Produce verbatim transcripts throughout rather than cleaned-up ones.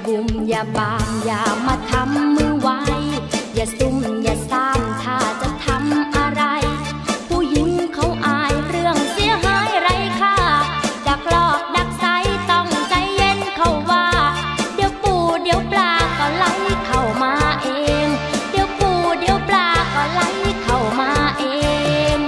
บุมอย่าบามอย่ามาทำมือไวอย่าซุ่มอย่าซ่ามถ้าจะทำอะไรผู้หญิงเขาอายเรื่องเสียหายไรค่าดักหลอกดักไซต้องใจเย็นเขาว่าเดี๋ยวปูเดี๋ยวปลาก็ไหลเข้ามาเองเดี๋ยวปูเดี๋ยวปลาก็ไหลเข้ามาเอง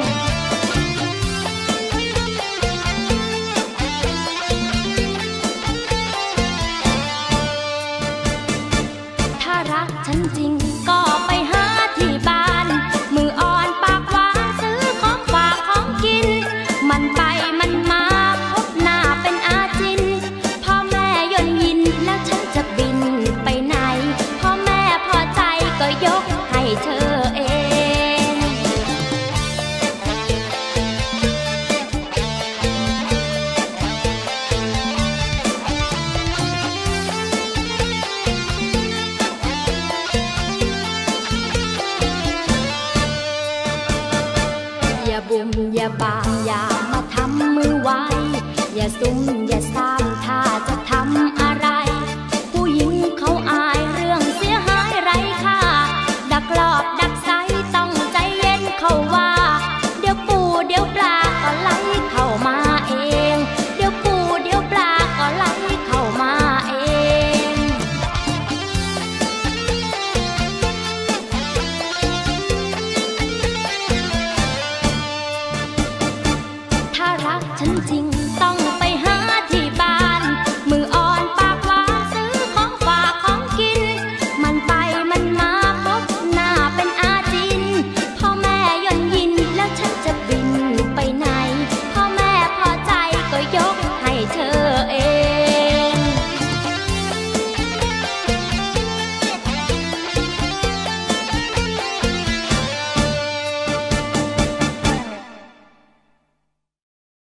ถ้ารักฉันจริงก็ไปหาที่บ้านมืออ่อนปากหวานซื้อของฝากของกินมันไปมันมาพบหน้าเป็นอาจินพ่อแม่ย่นยินแล้วฉันจะบินไปไหนพ่อแม่พอใจก็ยกให้เธอเองอย่าบุมอย่าบามอย่ามาทำมือไวอย่าซุ่มอย่าซ่า